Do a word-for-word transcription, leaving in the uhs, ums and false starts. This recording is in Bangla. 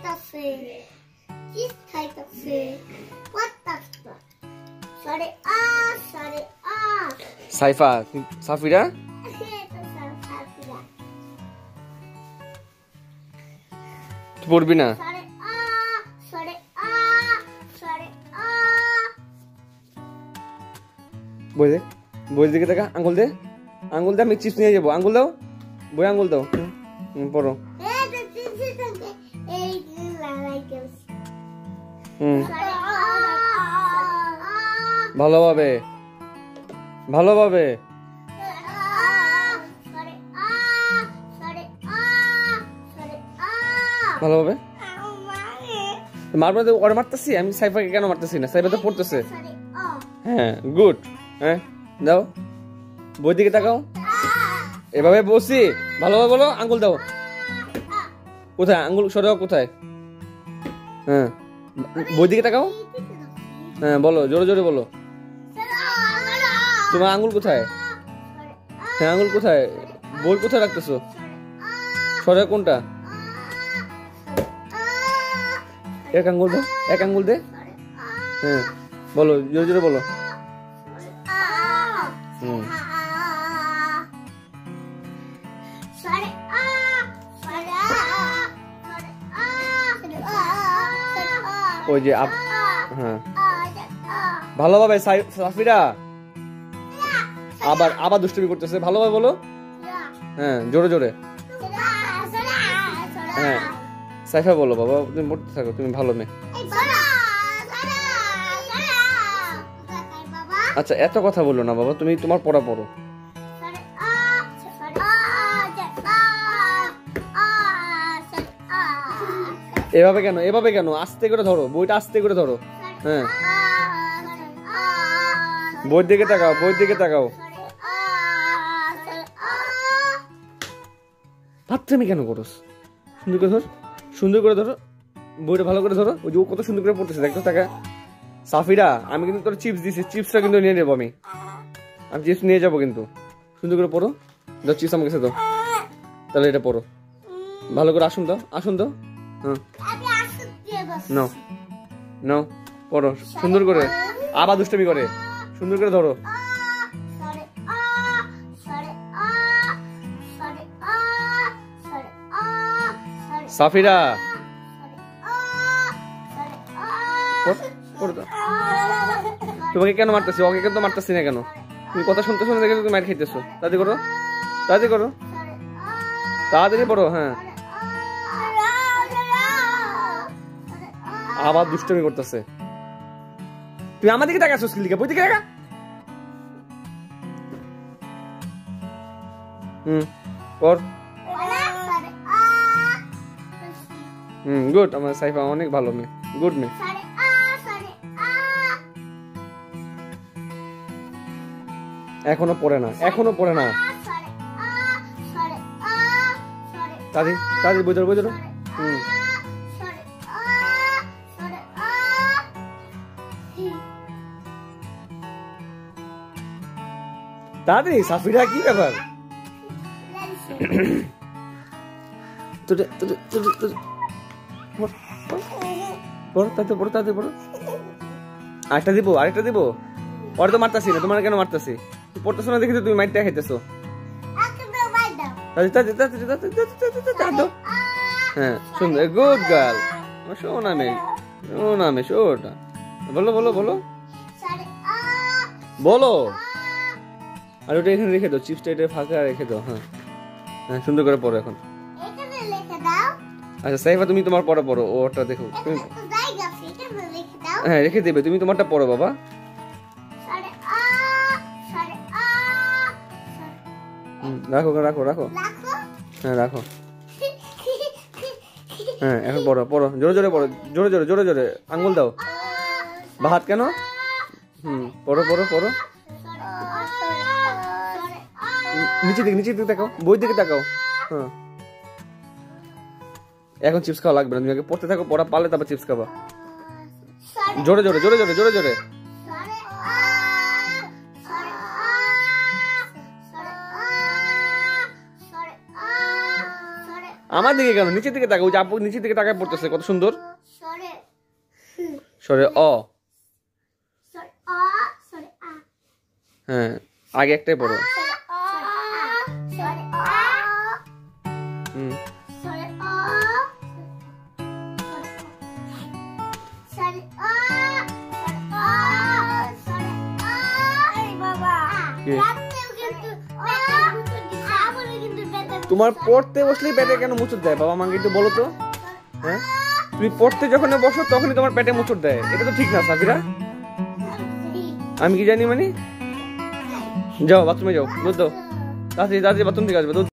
খাইতাছে চিজ খাইতাছে পাতাটা সরে আ সরে আ সাইফা সাফিরা তুই পড়বি না সরে আ সরে আ সরে আ বই দে বই দিকে তাকা আঙ্গুল দে আঙ্গুল দে আমি চিপস নিয়ে যাবো আঙ্গুল দাও বই আঙ্গুল দাও হুম পড়ো হুম ভালোভাবে ভালোভাবে ভালোভাবে মারবো ওর মারতেছি আমি সাইফাকে কেন মারতেছি না সাইফা তো পড়তেছে হ্যাঁ গুড হ্যাঁ দাও বই দিকে তাকাও এভাবে বসি ভালোভাবে বলো আঙ্গুল দাও কোথায় আঙ্গুল সরাও কোথায় হ্যাঁ বই দিকে তাকাও হ্যাঁ বলো জোরে জোরে বলো তোমার আঙ্গুল কোথায় হ্যাঁ আঙ্গুল কোথায় বই কোথায় রাখতেছো সরে কোনটা এক আঙ্গুল দে এক আঙ্গুল দে হ্যাঁ বলো জোরে জোরে বলো হুম ওই যে হ্যাঁ ভালোভাবে সাফিরা আবার আবার দুষ্টুমি করতেছে ভালোভাবে বলো হ্যাঁ জোরে জোরে হ্যাঁ সাইফা বলো বাবা তুমি পড়তে থাকো তুমি ভালো মেয়ে আচ্ছা এত কথা বলো না বাবা তুমি তোমার পড়া পড়ো এভাবে কেন এভাবে কেন আস্তে করে ধরো বইটা আস্তে করে ধরো হ্যাঁ বইয়ের দিকে তাকাও বইয়ের দিকে তাকাও ফাত্রামি কেন করোস সুন্দর করে ধর সুন্দর করে ধরো বইটা ভালো করে ধরো ওই যে ও কত সুন্দর করে পড়তেছে দেখতো টাকা সাফিরা আমি কিন্তু তোর চিপস দিছি চিপসটা কিন্তু নিয়ে নেবো আমি আমি চিপস নিয়ে যাবো কিন্তু সুন্দর করে পড়ো দাও চিপস আমার কাছে দাও তাহলে এটা পড়ো ভালো করে আসুন দাও আসুন দাও হ্যাঁ নাও নাও পড়ো সুন্দর করে আবার দুষ্টমি করে সুন্দর করে ধরো সাফিরা তোমাকে কেন মারতেছি ওকে কেন মারতেছি না কেন তুমি কথা শুনতে শুনে দেখে তুমি মার খাইতেছো তাড়াতাড়ি করো তাড়াতাড়ি করো তাড়াতাড়ি পড়ো হ্যাঁ আবার দুষ্টমি করতেছে তুই আমার দিকে তাকাচ্ছিস কি লিখে বই দিকে তাকা হুম পড় হুম গুড আমার সাইফা অনেক ভালো মেয়ে গুড মেয়ে এখনো পড়ে না এখনো পড়ে না তাড়াতাড়ি তাড়াতাড়ি বই ধরো বই ধরো হুম তাড়াতাড়ি সাফিরা কি ব্যাপার আরেকটা দিব আরেকটা দিব ওর তো মারতাছি না তোমার কেন মারতাছি তুই পড়তেছো না দেখি তুমি মাইরটা খাইতেছো হ্যাঁ সুন্দর গুড গার্ল শোনা মেয়ে শোনা মেয়ে শোটা বলো বলো বলো বলো আর ওটা এখানে রেখে দাও চিপসটা এটা ফাঁকা রেখে দাও হ্যাঁ হ্যাঁ সুন্দর করে পড়ো এখন আচ্ছা সাইফা তুমি তোমার পড়া পড়ো ওটা দেখো তুমি হ্যাঁ রেখে দেবে তুমি তোমারটা পড়ো বাবা রাখো রাখো রাখো হ্যাঁ রাখো হ্যাঁ এখন পড়ো পড়ো জোরে জোরে পড়ো জোরে জোরে জোরে জোরে আঙ্গুল দাও বা হাত কেন হুম পড়ো পড়ো পড়ো নিচে দিকে নিচে দিকে তাকাও বই দিকে তাকাও হ্যাঁ এখন চিপস খাওয়া লাগবে না তুমি আগে পড়তে থাকো পড়া পারলে তারপর চিপস খাবা জোরে জোরে জোরে জোরে জোরে জোরে আমার দিকে কেন, নিচের দিকে তাকাও, ওই যে আপু নিচের দিকে তাকায় পড়তেছে, কত সুন্দর। সরে সরে অ। সরে আ সরে আ হ্যাঁ, আগে একটাই পড়ো। সরে আ সরে আ হুম, সরে আ সরে আ সরে আ সরে আ এই বাবা কি? রাতেও কিন্তু পেটে মুচড় দিছে আমারে কিন্তু পেটে তোমার পড়তে বসলেই পেটে কেন মুচড় দেয় বাবা, আমাকে একটু বলো তো। হ্যাঁ, তুমি পড়তে যখন বসো তখনই তোমার পেটে মুচড় দেয়, এটা তো ঠিক না সাফিরা। আমি কি জানি মানে? যাও বাথরুমে যাও, দুধ দাও, তাড়াতাড়ি তাড়াতাড়ি বাথরুম থেকে আসবে, দুধ